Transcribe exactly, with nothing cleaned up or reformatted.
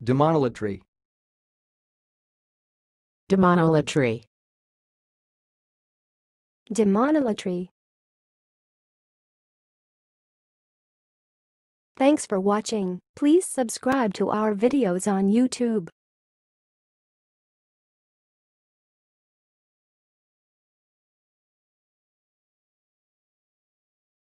Demonolatry. Demonolatry. Demonolatry. Thanks for watching. Please subscribe to our videos on YouTube.